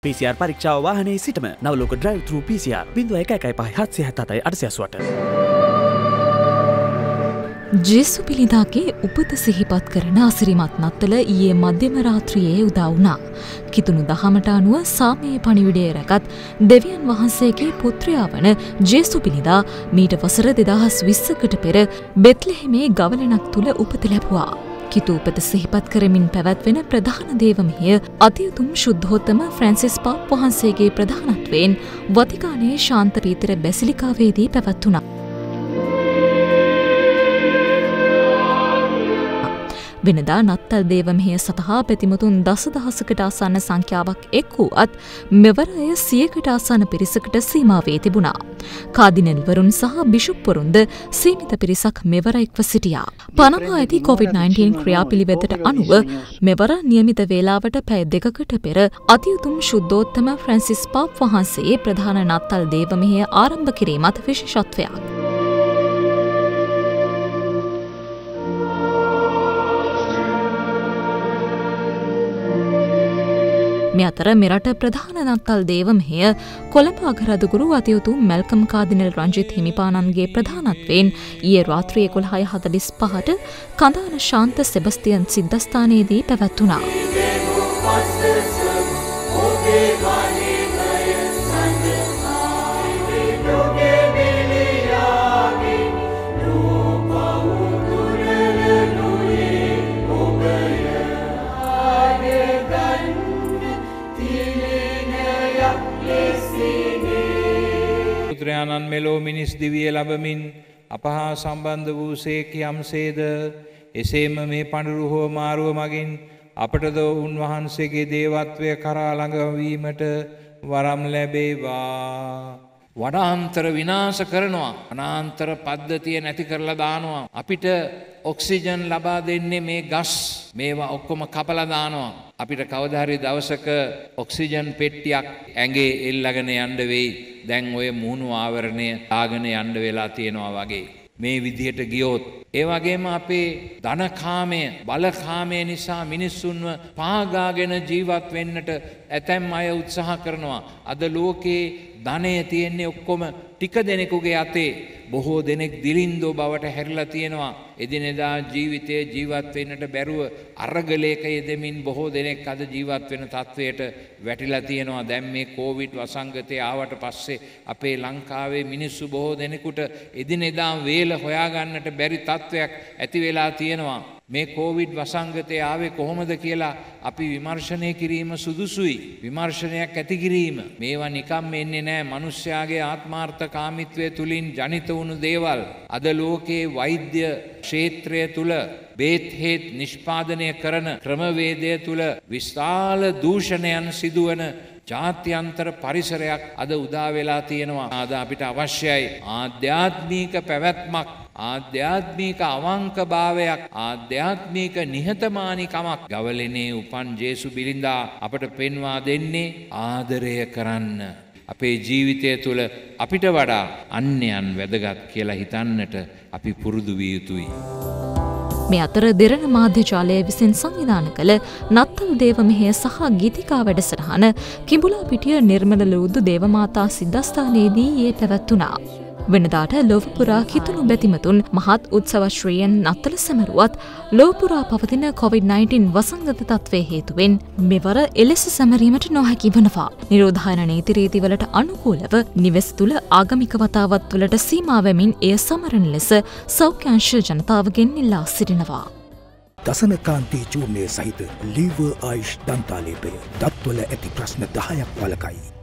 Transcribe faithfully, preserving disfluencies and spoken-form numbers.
P C R පරීක්ෂාව වාහනයේ සිටම Navaloka drive through P C R zero one one five හත්සිය හතයි අටසිය අසූඅට. ජේසු පිළිදාගේ උපත සිහිපත් කරන අසිරිමත් නත්තල ඊයේ මධ්‍යම රාත්‍රියේ උදා වුණා. කිතුණු දහමට අනුව සාමයේ පණිවිඩය රැගත් දෙවියන් වහන්සේගේ පුත්‍රයා වන ජේසු පිළිදා මීට වසර දෙදහස් විස්සකට පෙර බෙත්ලෙහෙමේ ගවලනක් තුල උපත ලැබුවා. කිතු උපත සිහිපත් කරමින් පැවැත්වෙන ප්‍රධාන දේව මෙහෙය අතිඋතුම් ශුද්ධෝත්තම ෆ්‍රැන්සිස් පාප් වහන්සේගේ ප්‍රධානත්වයෙන් වතිකානයේ ශාන්ත පීතර බැසිලිකාවේදී පැවැත්වුණා. වෙනදා නත්තල් දේව මෙහෙය සඳහා පැතිමුතුන් දසදහසකට ආසන්න සංඛ්‍යාවක් එක් වූවත් මෙවර එය සියයකට ආසන්න පිරිසකට සීමා වී තිබුණා. කාදිනල්වරුන් සහ බිෂුප්වරුන්ද සීමිත පිරිසක් මෙවර එක්ව සිටියා. පනමා ඇති කොවිඩ් නයින්ටීන් ක්‍රියාපිළිවෙතට අනුව මෙවර නියමිත වේලාවට පැය දෙකකට පෙර අතිඋතුම් ශුද්ධෝත්තම ෆ්‍රැන්සිස් පාප් වහන්සේ ප්‍රධාන නත්තල් දේව මෙහෙය ආරම්භ කිරීමත් විශේෂත්වයක්. මේ අතර මෙරට ප්‍රධාන නත්තල් දේව මෙහෙය කොළඹ අගරදුගුරු අතිඋතුම් මැල්කම් කාදිනල් රංජිත් හිමිපාණන්ගේ ප්‍රධානත්වයෙන් ඊයේ රාත්‍රී එකොළහයි හතළිස් පහට කඳාන ශාන්ත සෙබස්තියන් සිද්ධස්ථානයේදී පැවැත්වුණා. පුත්‍රයාණන් මෙලෝ මිනිස් දිවිය ලබමින් අපහා සම්බන්ධ වූ සේක් යම්සේද එසේම මේ පඬුරු හෝ මාරුව මගින් අපටද උන්වහන්සේගේ දේවත්වය කරා ළඟවීමට වරම් ලැබේවා. වනාන්තර විනාශ කරනවා, වනාන්තර පද්ධතිය නැති කරලා දානවා. අපිට ඔක්සිජන් ලබා දෙන්නේ මේ ගස් මේවා ඔක්කොම කපලා දානවා. අපිට කවදා හරි දවසක ඔක්සිජන් පෙට්ටියක් ඇඟේ එල්ලගෙන යන්න වෙයි. දැන් ඔය මූණු ආවරණය දාගෙන යන්න වෙලා තියෙනවා වගේ. මේ විදිහට ගියොත් ඒ වගේම අපේ ධනකාමය බලකාමය නිසා මිනිස්සුන්ව පාගාගෙන ජීවත් වෙන්නට ඇතැම් අය උත්සාහ කරනවා. අද ලෝකේ ධනය තියෙන්නේ ඔක්කොම ටික දෙනෙකුගේ අතේ. බොහෝ දෙනෙක් දිලින්දෝ බවට හැරිලා තියෙනවා. එදිනෙදා ජීවිතයේ ජීවත් වෙන්නට බැරුව අරගලයක යෙදෙමින් බොහෝ දෙනෙක් අද ජීවත් වෙන තත්වයට වැටිලා තියෙනවා. දැන් මේ කොවිඩ් වසංගතය ආවට පස්සේ අපේ ලංකාවේ මිනිස්සු බොහෝ දෙනෙකුට එදිනෙදා වේල හොයාගන්නට බැරි තත්වයක් ඇති වෙලා තියෙනවා. මේ කොවිඩ් වසංගතය ආවේ කොහොමද කියලා අපි විමර්ශනය කිරීම සුදුසුයි. විමර්ශනයක් ඇති කිරීම මේවා නිකම්ම එන්නේ නැහැ. මිනිස්යාගේ ආත්මාර්ථකාමීත්වය තුලින් ජනිත වුණු දේවල් අද ලෝකයේ වෛද්‍ය ක්ෂේත්‍රය තුල බේත් හේත් නිෂ්පාදනය කරන ක්‍රමවේදය තුල විශාල දූෂණයන් සිදුවන ජාත්‍යන්තර පරිසරයක් අද උදා වෙලා තියෙනවා. අද අපිට අවශ්‍යයි ආධ්‍යාත්මික පැවැත්මක්, ආධ්‍යාත්මික අවංකභාවයක්, ආධ්‍යාත්මික නිහතමානීකමක්. ගවලනේ උපන් ජේසු බිලිඳා අපට පෙන්වා දෙන්නේ ආදරය කරන්න. අපේ ජීවිතය තුළ අපිට වඩා අන්‍යයන් වැදගත් කියලා හිතන්නට අපි පුරුදු විය යුතුයි. මේ අතර දෙරණ මාධ්‍ය ජාලය විසින් සංවිධානය කළ නත්තල් දේව මෙහෙය සහ ගීතිකා වැඩසටහන කිඹුලාපිටිය නිර්මල ලූදු දේවමාතා සිද්ධස්ථානයේදී ඊයේ පැවැත්වුණා. වෙනදාට ලෝවපුරා කිතුණු බැතිමතුන් මහත් උත්සවශ්‍රීයෙන් නත්තල සැමරුවත් ලෝවපුරා පවතින කොවිඩ් නයින්ටීන් වසංගත තත්ත්වය හේතුවෙන් මෙවර එලෙස සැමරීමට නොහැකි වනවා. නිරෝධායන නීති රීතිවලට අනුකූලව නිවෙස් තුළ ආගමික වතාවත් වලට සීමා වෙමින් එය සමරන ලෙස සෞඛ්‍යාංශ ජනතාවගෙන් ඉල්ලා සිටිනවා. දසනකාන්ති චූර්ණය සහිත ලීවර් ආයුෂ් දන්තාලේපය දත්වල ඇති ප්‍රශ්න දහයක් වළකයි.